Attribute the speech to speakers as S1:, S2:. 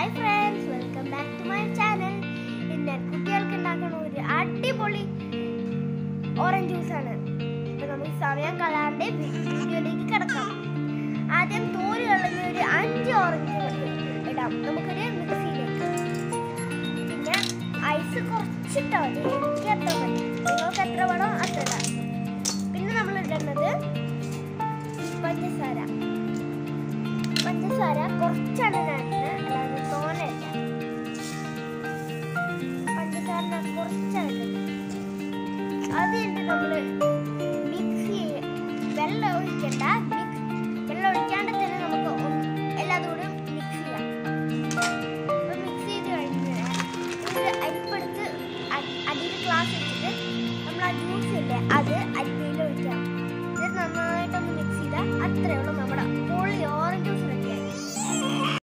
S1: Hi friends, welcome back to my channel. ഇന്ന് കുട്ടികൾക്ക് ഉണ്ടാക്കുന്ന ഒരു അടിപൊളി ഓറഞ്ച് ജ്യൂസ് ആണ്. അപ്പോൾ നമുക്ക് സമയം കളയാണ്ട് വീഡിയോയിലേക്ക് കിടക്കാം. ആദ്യം തോല് കളഞ്ഞ ഒരു 5 ഓറഞ്ച് ഇടാം നമുക്കൊരു മിക്സിയിലേക്ക്. പിന്നെ ഐസ് കുറച്ചിട്ടാൽ മതി, എനിക്ക് അത്ര മതി, നിങ്ങൾക്ക് എത്ര വേണോ അത്ര ഇടാം. പിന്നെ നമ്മൾ ഇടുന്നത് പഞ്ചസാര കുറച്ചാണ് ഇടുന്നത്, അല്ലാതെ തോനല്ല. പഞ്ചസാര കുറച്ചാണ്. അത് കഴിഞ്ഞിട്ട് നമ്മൾ